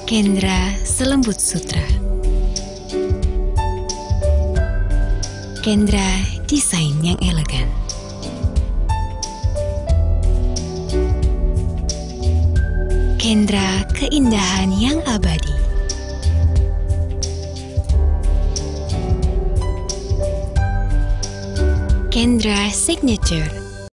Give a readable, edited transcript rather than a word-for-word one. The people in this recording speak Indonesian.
Kendra Selembut Sutra. Kendra desain yang elegan. Kendra keindahan yang abadi. Kendra Signature